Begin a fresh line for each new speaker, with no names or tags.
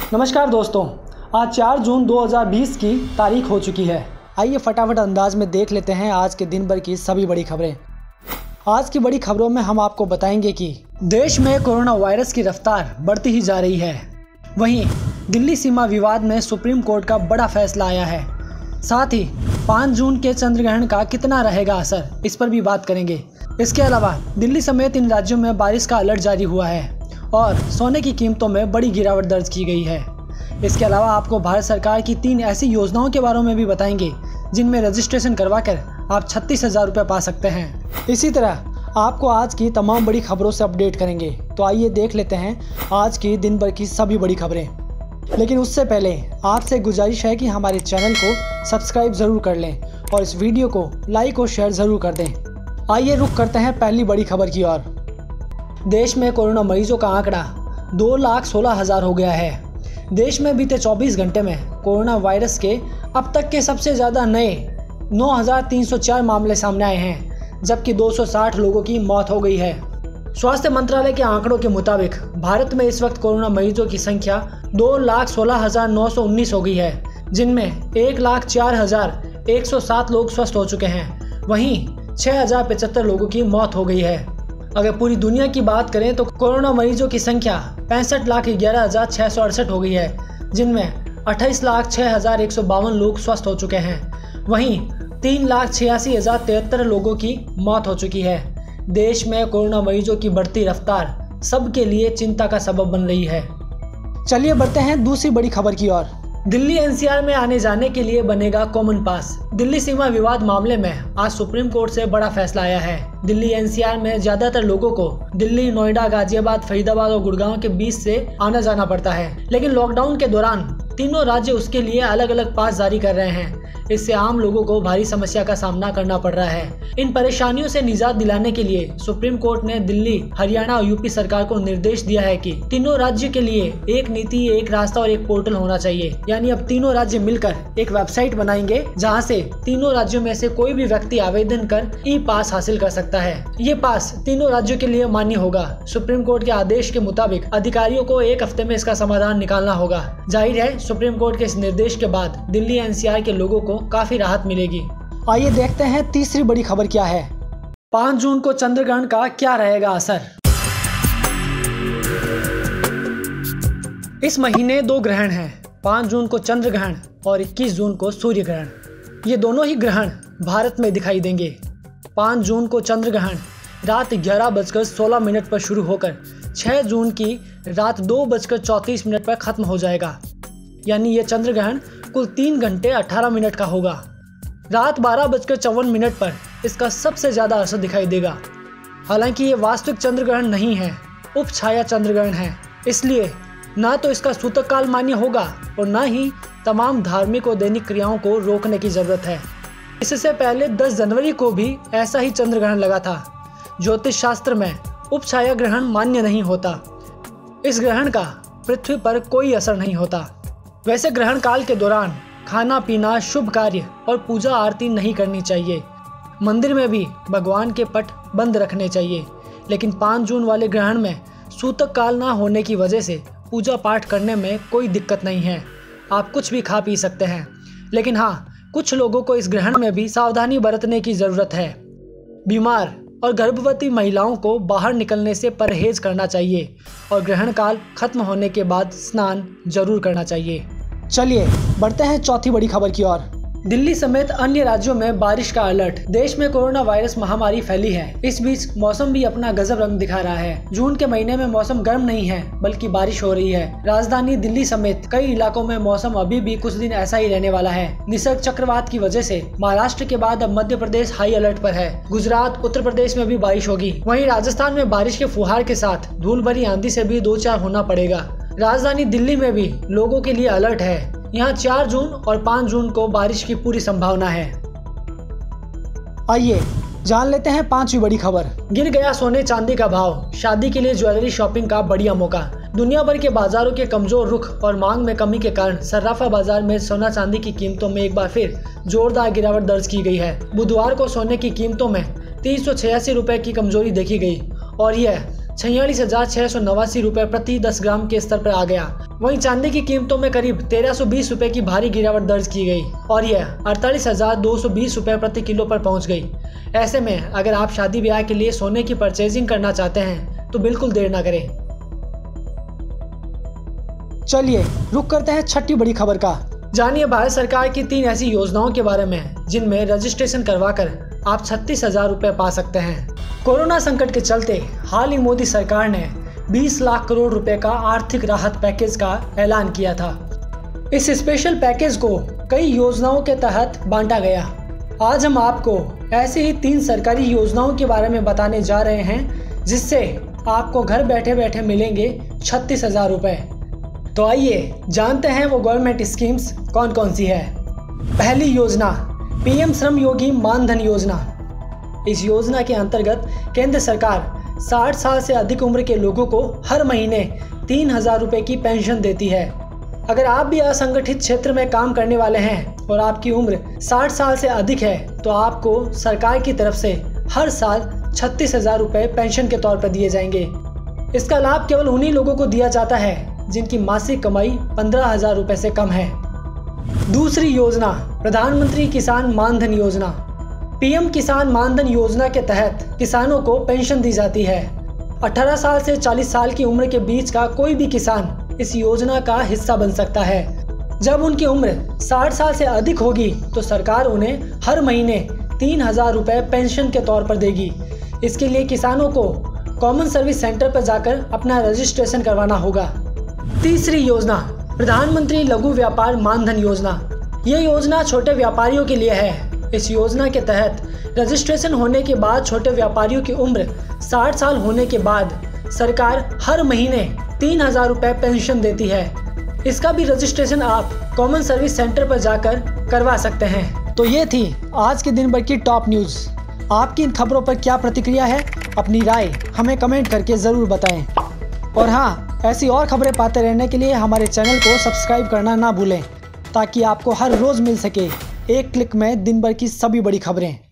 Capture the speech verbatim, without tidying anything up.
नमस्कार दोस्तों, आज चार जून दो हज़ार बीस की तारीख हो चुकी है। आइए फटाफट अंदाज में देख लेते हैं आज के दिन भर की सभी बड़ी खबरें। आज की बड़ी खबरों में हम आपको बताएंगे कि देश में कोरोना वायरस की रफ्तार बढ़ती ही जा रही है। वहीं दिल्ली सीमा विवाद में सुप्रीम कोर्ट का बड़ा फैसला आया है। साथ ही पाँच जून के चंद्र ग्रहण का कितना रहेगा असर, इस पर भी बात करेंगे। इसके अलावा दिल्ली समेत इन राज्यों में बारिश का अलर्ट जारी हुआ है और सोने की कीमतों में बड़ी गिरावट दर्ज की गई है। इसके अलावा आपको भारत सरकार की तीन ऐसी योजनाओं के बारे में भी बताएंगे जिनमें रजिस्ट्रेशन करवाकर आप छत्तीस हजार रुपये पा सकते हैं। इसी तरह आपको आज की तमाम बड़ी खबरों से अपडेट करेंगे। तो आइए देख लेते हैं आज की दिन भर की सभी बड़ी खबरें। लेकिन उससे पहले आपसे गुजारिश है कि हमारे चैनल को सब्सक्राइब ज़रूर कर लें और इस वीडियो को लाइक और शेयर ज़रूर कर दें। आइए रुक करते हैं पहली बड़ी खबर की ओर। देश में कोरोना मरीजों का आंकड़ा दो लाख सोलह हज़ार हो गया है। देश में बीते चौबीस घंटे में कोरोना वायरस के अब तक के सबसे ज़्यादा नए नौ हज़ार तीन सौ चार मामले सामने आए हैं, जबकि दो सौ साठ लोगों की मौत हो गई है। स्वास्थ्य मंत्रालय के आंकड़ों के मुताबिक भारत में इस वक्त कोरोना मरीजों की संख्या दो लाख सोलह हज़ार नौ सौ उन्नीस हो गई है, जिनमें एक लाख चार हज़ार एक सौ सात लोग स्वस्थ हो चुके हैं। वहीं छः हज़ार पचहत्तर लोगों की मौत हो गई है। अगर पूरी दुनिया की बात करें तो कोरोना मरीजों की संख्या पैंसठ लाख ग्यारह हजार छः सौ अड़सठ हो गई है, जिनमें अट्ठाईस लाख छः हजार एक सौ बावन लोग स्वस्थ हो चुके हैं। वहीं तीन लाख छियासी हजार तिहत्तर लोगों की मौत हो चुकी है। देश में कोरोना मरीजों की बढ़ती रफ्तार सबके लिए चिंता का सबब बन रही है। चलिए बढ़ते हैं दूसरी बड़ी खबर की ओर। दिल्ली एनसीआर में आने जाने के लिए बनेगा कॉमन पास। दिल्ली सीमा विवाद मामले में आज सुप्रीम कोर्ट से बड़ा फैसला आया है। दिल्ली एनसीआर में ज्यादातर लोगों को दिल्ली, नोएडा, गाजियाबाद, फरीदाबाद और गुड़गांव के बीच से आना जाना पड़ता है, लेकिन लॉकडाउन के दौरान तीनों राज्य उसके लिए अलग अलग पास जारी कर रहे हैं। इससे आम लोगों को भारी समस्या का सामना करना पड़ रहा है। इन परेशानियों से निजात दिलाने के लिए सुप्रीम कोर्ट ने दिल्ली, हरियाणा और यूपी सरकार को निर्देश दिया है कि तीनों राज्य के लिए एक नीति, एक रास्ता और एक पोर्टल होना चाहिए। यानी अब तीनों राज्य मिलकर एक वेबसाइट बनाएंगे जहां से तीनों राज्यों में से कोई भी व्यक्ति आवेदन कर ई पास हासिल कर सकता है। ये पास तीनों राज्यों के लिए मान्य होगा। सुप्रीम कोर्ट के आदेश के मुताबिक अधिकारियों को एक हफ्ते में इसका समाधान निकालना होगा। जाहिर है सुप्रीम कोर्ट के इस निर्देश के बाद दिल्ली एनसीआर के लोगों को काफी राहत मिलेगी। आइए देखते हैं तीसरी बड़ी खबर क्या है। पाँच जून को चंद्र ग्रहण का क्या रहेगा असर। इस महीने दो ग्रहण हैं, पाँच जून को चंद्र ग्रहण और इक्कीस जून को सूर्य ग्रहण। ये दोनों ही ग्रहण भारत में दिखाई देंगे। पाँच जून को चंद्र ग्रहण रात ग्यारह बजकर सोलह मिनट पर शुरू होकर छह जून की रात दो बजकर चौंतीस मिनट पर खत्म हो जाएगा। यानी ये चंद्र ग्रहण कुल तीन घंटे अठारह मिनट का होगा। रात बारह बजकर चौवन मिनट पर इसका सबसे ज्यादा असर दिखाई देगा। हालांकि ये वास्तविक चंद्र ग्रहण नहीं है, उपछाया चंद्र ग्रहण है, इसलिए ना तो इसका सूतक काल मान्य होगा और ना ही तमाम धार्मिक और दैनिक क्रियाओं को रोकने की जरूरत है। इससे पहले दस जनवरी को भी ऐसा ही चंद्र ग्रहण लगा था। ज्योतिष शास्त्र में उपछाया ग्रहण मान्य नहीं होता। इस ग्रहण का पृथ्वी पर कोई असर नहीं होता। वैसे ग्रहण काल के दौरान खाना पीना, शुभ कार्य और पूजा आरती नहीं करनी चाहिए। मंदिर में भी भगवान के पट बंद रखने चाहिए। लेकिन पाँच जून वाले ग्रहण में सूतक काल ना होने की वजह से पूजा पाठ करने में कोई दिक्कत नहीं है। आप कुछ भी खा पी सकते हैं। लेकिन हाँ, कुछ लोगों को इस ग्रहण में भी सावधानी बरतने की ज़रूरत है। बीमार और गर्भवती महिलाओं को बाहर निकलने से परहेज करना चाहिए और ग्रहण काल खत्म होने के बाद स्नान जरूर करना चाहिए। चलिए बढ़ते हैं चौथी बड़ी खबर की ओर। दिल्ली समेत अन्य राज्यों में बारिश का अलर्ट। देश में कोरोना वायरस महामारी फैली है। इस बीच मौसम भी अपना गजब रंग दिखा रहा है। जून के महीने में मौसम गर्म नहीं है बल्कि बारिश हो रही है। राजधानी दिल्ली समेत कई इलाकों में मौसम अभी भी कुछ दिन ऐसा ही रहने वाला है। निसर्ग चक्रवात की वजह से महाराष्ट्र के बाद अब मध्य प्रदेश हाई अलर्ट पर है। गुजरात, उत्तर प्रदेश में भी बारिश होगी। वहीं राजस्थान में बारिश के फुहार के साथ धूल भरी आंधी से भी दो चार होना पड़ेगा। राजधानी दिल्ली में भी लोगों के लिए अलर्ट है। यहाँ चार जून और पाँच जून को बारिश की पूरी संभावना है। आइए जान लेते हैं पांचवी बड़ी खबर। गिर गया सोने चांदी का भाव, शादी के लिए ज्वेलरी शॉपिंग का बढ़िया मौका। दुनिया भर के बाजारों के कमजोर रुख और मांग में कमी के कारण सर्राफा बाजार में सोना चांदी की कीमतों में एक बार फिर जोरदार गिरावट दर्ज की गई है। बुधवार को सोने की कीमतों में तीन सौ छियासी रुपए की कमजोरी देखी गई और यह छियालीस हजार छह सौ नवासी रुपए प्रति दस ग्राम के स्तर पर आ गया। वहीं चांदी की कीमतों में करीब तेरह सौ बीस रुपए की भारी गिरावट दर्ज की गई और यह अड़तालीस हजार दो सौ बीस रुपए प्रति किलो पर पहुंच गई। ऐसे में अगर आप शादी ब्याह के लिए सोने की परचेजिंग करना चाहते हैं तो बिल्कुल देर ना करें। चलिए रुक करते हैं छठी बड़ी खबर का। जानिए भारत सरकार की तीन ऐसी योजनाओं के बारे में जिनमें रजिस्ट्रेशन करवाकर आप छत्तीस हजार रुपए पा सकते हैं। कोरोना संकट के चलते हाल ही मोदी सरकार ने बीस लाख करोड़ रुपए का आर्थिक राहत पैकेज का ऐलान किया था। इस स्पेशल पैकेज को कई योजनाओं के तहत बांटा गया। आज हम आपको ऐसी ही तीन सरकारी योजनाओं के बारे में बताने जा रहे हैं जिससे आपको घर बैठे बैठे मिलेंगे छत्तीस हजार रुपए। तो आइए जानते हैं वो गवर्नमेंट स्कीम्स कौन कौन सी है। पहली योजना पीएम श्रम योगी मानधन योजना। इस योजना के अंतर्गत केंद्र सरकार साठ साल से अधिक उम्र के लोगों को हर महीने तीन हजार रुपये की पेंशन देती है। अगर आप भी असंगठित क्षेत्र में काम करने वाले हैं और आपकी उम्र साठ साल से अधिक है तो आपको सरकार की तरफ से हर साल छत्तीस हजार रुपये पेंशन के तौर पर दिए जाएंगे। इसका लाभ केवल उन्हीं लोगों को दिया जाता है जिनकी मासिक कमाई पंद्रह हजार रुपये से कम है। दूसरी योजना प्रधानमंत्री किसान मानधन योजना। पीएम किसान मानधन योजना के तहत किसानों को पेंशन दी जाती है। अठारह साल से चालीस साल की उम्र के बीच का कोई भी किसान इस योजना का हिस्सा बन सकता है। जब उनकी उम्र साठ साल से अधिक होगी तो सरकार उन्हें हर महीने तीन हजार रुपये पेंशन के तौर पर देगी। इसके लिए किसानों को कॉमन सर्विस सेंटर पर जाकर अपना रजिस्ट्रेशन करवाना होगा। तीसरी योजना प्रधानमंत्री लघु व्यापार मानधन योजना। ये योजना छोटे व्यापारियों के लिए है। इस योजना के तहत रजिस्ट्रेशन होने के बाद छोटे व्यापारियों की उम्र साठ साल होने के बाद सरकार हर महीने तीन हजार रुपये पेंशन देती है। इसका भी रजिस्ट्रेशन आप कॉमन सर्विस सेंटर पर जाकर करवा सकते हैं। तो ये थी आज के दिन भर की टॉप न्यूज़। आपकी इन खबरों पर क्या प्रतिक्रिया है, अपनी राय हमें कमेंट करके ज़रूर बताएं। और हाँ, ऐसी और खबरें पाते रहने के लिए हमारे चैनल को सब्सक्राइब करना ना भूलें ताकि आपको हर रोज़ मिल सके एक क्लिक में दिन भर की सभी बड़ी खबरें।